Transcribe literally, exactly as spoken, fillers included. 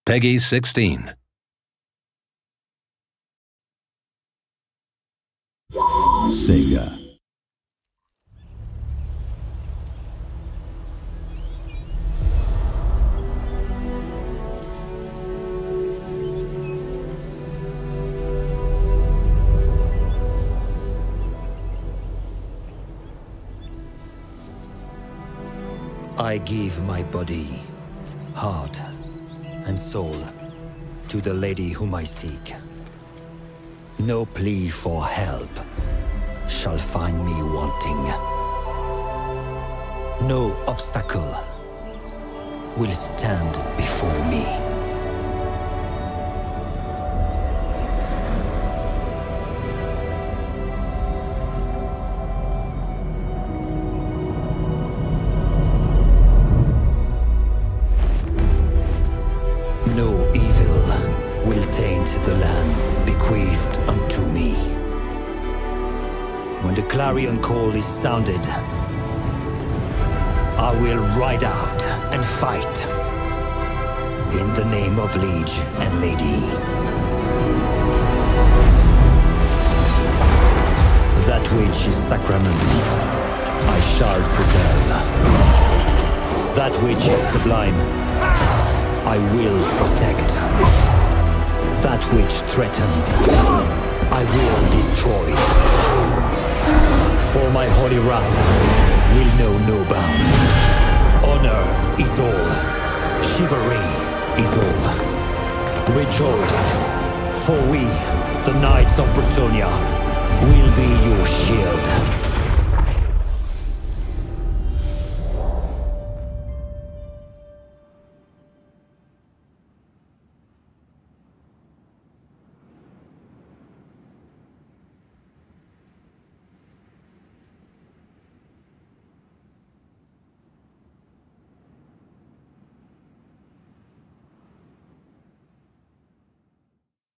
Peggy sixteen. Sega. I give my body, heart, and soul to the lady whom I seek. No plea for help shall find me wanting. No obstacle will stand before me. No evil will taint the lands bequeathed unto me. When the clarion call is sounded, I will ride out and fight in the name of liege and lady. That which is sacrament, I shall preserve. That which is sublime, I will protect. That which threatens, I will destroy. For my holy wrath will know no bounds. Honor is all, chivalry is all. Rejoice, for we, the knights of Bretonnia, will be your shield.